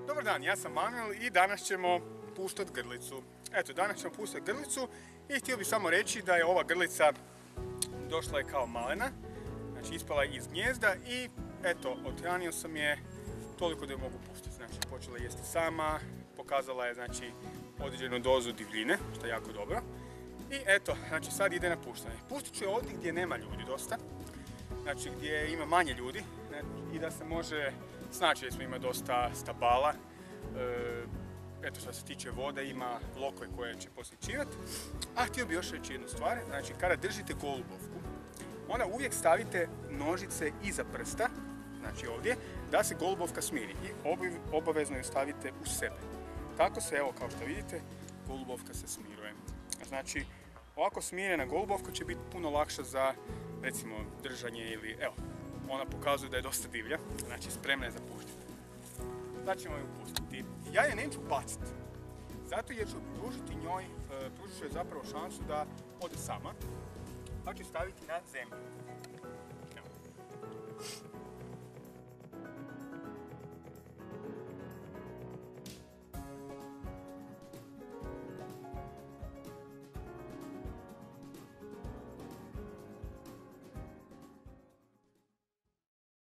Dobar dan, ja sam Manuel i danas ćemo puštati grlicu. Eto, danas ćemo puštati grlicu i htio bih samo reći da je ova grlica došla je kao malena, znači ispala je iz gnijezda i eto, othranio sam je toliko da je mogu pustiti. Znači, počela jesti sama, pokazala je znači određenu dozu divljine, što je jako dobro. I eto, znači sad ide na puštanje. Pustit ću je ovdje gdje nema ljudi dosta, znači gdje ima manje ljudi i da se može snaći, jer smo ima dosta stabala. Eto, što se tiče vode, ima lokve koje će posjećivati. A htio bih još reći jednu stvar, znači kada držite golubovku, onda uvijek stavite nožice iza prsta, znači ovdje, da se golubovka smiri i obavezno ju stavite u sebe. Tako se, evo kao što vidite, golubovka se smiruje. Znači, ovako smirena golubovka će biti puno lakša za, recimo, držanje ili, evo, ona pokazuje da je dosta divlja, znači spremna je za puštanje. Sad ćemo ju pustiti. Ja je neću baciti, zato jer ću pružiti njoj, pružit ću joj zapravo šansu da ode sama, pa ću staviti na zemlju.